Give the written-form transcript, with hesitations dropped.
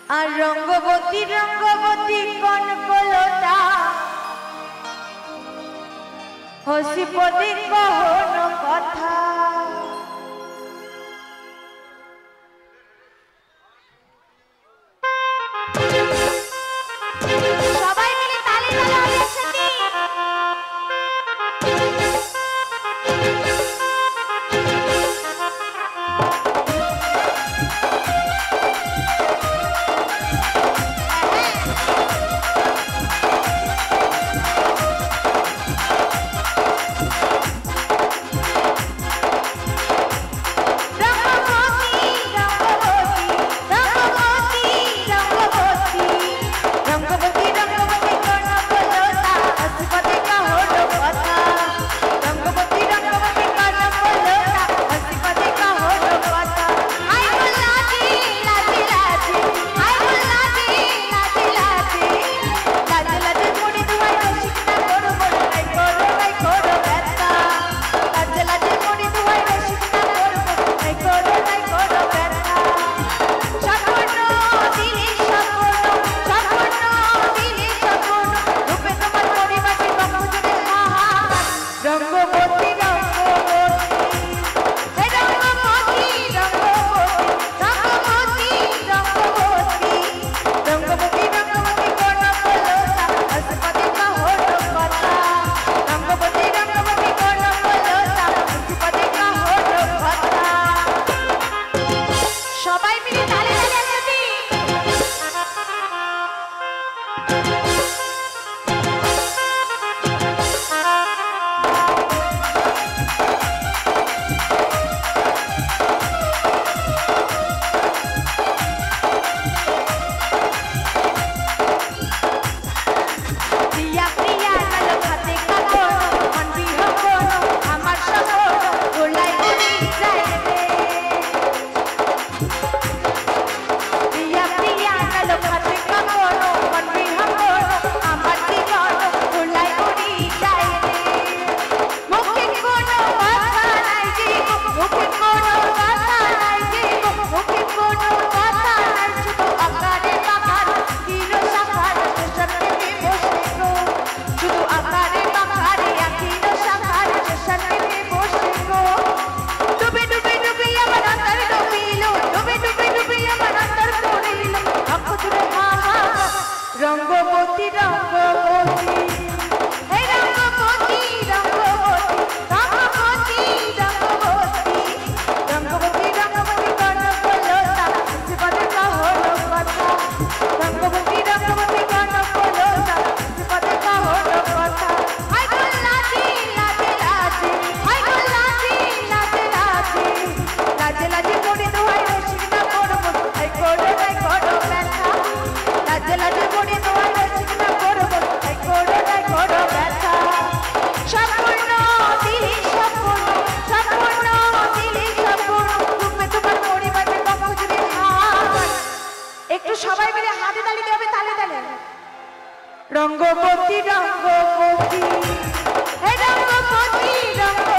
আর রঙ্গবতী রঙ্গবতী কনকলতা হসিপতি কহন কথা সবাই মিলে তালি বাজাও একসাথে। রঙ্গবতী রঙ্গবতী হে রঙ্গবতী রঙ্গবতী রঙ্গবতী রঙ্গবতী রঙ্গবতী রঙ্গবতী কনকলতা হসিপতি কহন কথা রঙ্গবতী রঙ্গবতী কনকলতা হসিপতি কহন কথা হাই গো লাজি লাজি লাজি হাই গো লাজি লাজি লাজি লাজি লাজি করে দোহাই রসিক না করব হাই করে নাই করো ব্যথা লাজি লাজি করে দোহাই রসিক না করব হাই করে নাই করো ব্যথা সম্পূর্ণ দিলি সম্পূর্ণ সম্পূর্ণ দিলি সম্পূর্ণ তুমি তোমার পরিবারের কমজোরি হাত একটু সবাই মিলে হাতে তালি দেবে তালে তালে রঙ্গবতী রঙ্গবতী হে রঙ্গবতী রঙ্গবতী